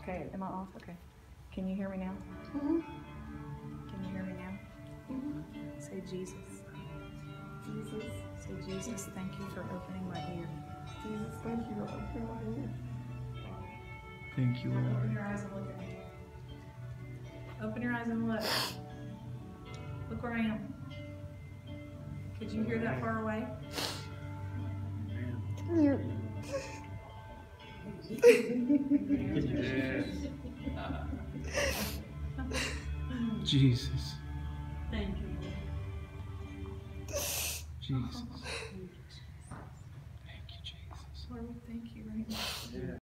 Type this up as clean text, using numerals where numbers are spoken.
Okay, am I off? Okay. Can you hear me now? Mm-hmm. Can you hear me now? Mm-hmm. Say Jesus. Jesus. Say Jesus, thank you for opening my ear. Jesus, thank you for opening my ear. Thank you, Open Lord. your eyes and look at me. Open your eyes and look. Look where I am. Could you hear that far away? You. Jesus. Thank you. Jesus.